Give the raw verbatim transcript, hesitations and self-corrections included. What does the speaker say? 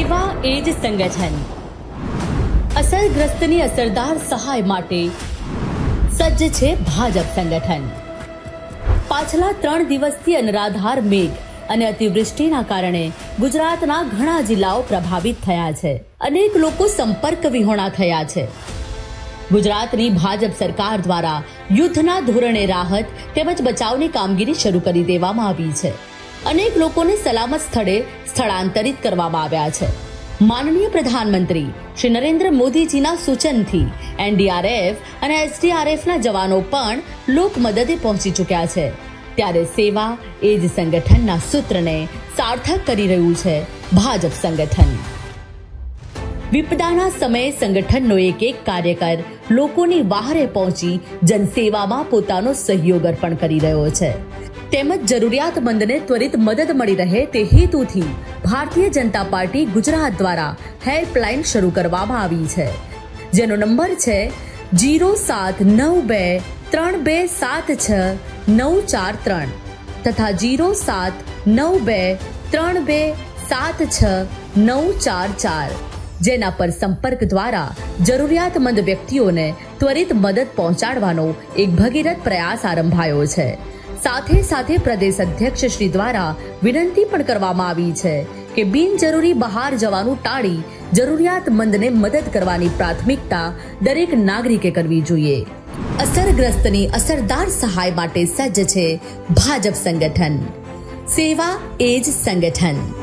સેવા એ જ સંગઠન અસરગ્રસ્તની અસરદાર સહાય માટે સજ્જ છે ભાજપ સંગઠન। પાછલા ત્રણ દિવસથી અનરાધાર મેઘ અને અતિવૃષ્ટિના કારણે ગુજરાતના ઘણા જિલ્લાઓ પ્રભાવિત થયા છે। અનેક લોકો સંપર્ક વિહોણા થયા છે। ગુજરાતની ભાજપ સરકાર દ્વારા યુદ્ધના ધોરણે રાહત તેમજ બચાવની કામગીરી શરૂ કરી દેવામાં આવી છે। અનેક લોકોને સલામત સ્થળે સ્થળાંતરિત કરવામાં આવ્યા છે। માનનીય પ્રધાનમંત્રી શ્રી નરેન્દ્ર મોદીજીના સૂચનથી એનડીઆરએફ અને એસડીઆરએફના જવાનો પણ લોક મદદે પહોંચી ચૂક્યા છે। ત્યારે સેવા એ જ સંગઠનના સૂત્રને સાર્થક કરી રહ્યું છે ભાજપ સંગઠન। વિપદાના સમયે સંગઠનનો એક એક કાર્યકર લોકોની વહારે પહોંચી જનસેવામાં પોતાનો સહયોગ અર્પણ કરી રહ્યો છે તેમજ જરૂરિયાતમંદને ત્વરિત મદદ મળી રહે તે હેતુથી ભારતીય જનતા પાર્ટી ગુજરાત દ્વારા હેલ્પલાઇન શરૂ કરવામાં આવી છે, જેનો નંબર છે જીરો સાત નવ બે ત્રણ બે સાત છ નવ ચાર ત્રણ તથા જીરો સાત નવ બે ત્રણ બે સાત છ નવ ચાર ચાર, જેના પર સંપર્ક દ્વારા જરૂરિયાતમંદ વ્યક્તિઓને ત્વરિત મદદ પહોંચાડવાનો એક ભગીરથ પ્રયાસ આરંભાયો છે। સાથે સાથે પ્રદેશ અધ્યક્ષ શ્રી દ્વારા વિનંતી પણ કરવામાં આવી છે કે બિનજરૂરી બહાર જવાનું ટાળી જરૂરિયાતમંદને મદદ કરવાની પ્રાથમિકતા દરેક નાગરિકે કરવી જોઈએ। અસરગ્રસ્તની અસરદાર સહાય માટે સજ્જ છે ભાજપ સંગઠન। સેવા એ જ સંગઠન।